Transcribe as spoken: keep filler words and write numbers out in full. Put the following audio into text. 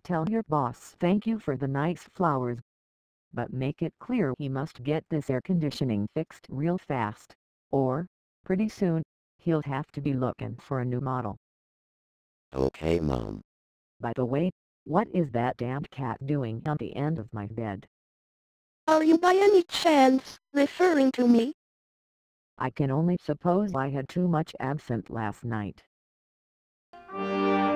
tell your boss thank you for the nice flowers, but make it clear he must get this air conditioning fixed real fast, or, pretty soon, he'll have to be looking for a new model. Okay, Mom. By the way, what is that damned cat doing on the end of my bed? Are you by any chance referring to me? I can only suppose I had too much absinthe last night.